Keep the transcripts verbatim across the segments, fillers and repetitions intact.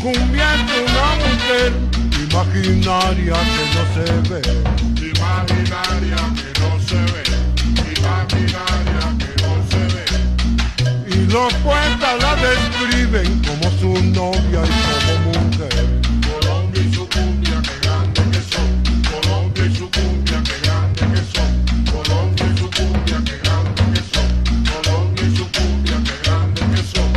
cumbia es una mujer imaginaria que no se ve, imaginaria que no se ve, imaginaria que no se ve. y los poetas la describen como su novia y como mujer. Colombia y su cumbia, qué grande que son. Colombia y su cumbia, qué grande que son. Colombia y su cumbia, qué grande que son. Colombia y su cumbia, qué grande que son.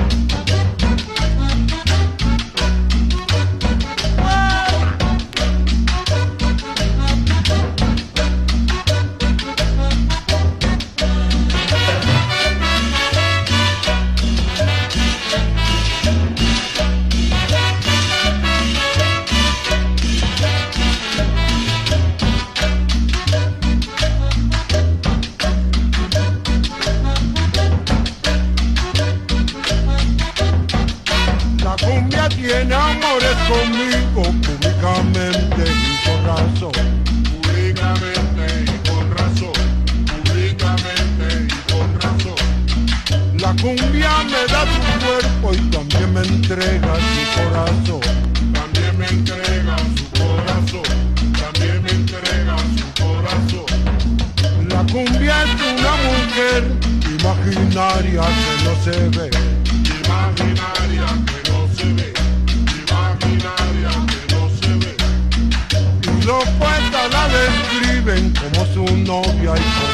La cumbia tiene amores conmigo públicamente y con razón. Públicamente y con razón. Públicamente y con razón. La cumbia me da su cuerpo y también me entrega su corazón. También me entrega su corazón. También me entrega su corazón. La cumbia es una mujer imaginaria que no se ve, Imaginaria que no se ve. Imaginaria que no se ve. y los poetas la describen como su novia y como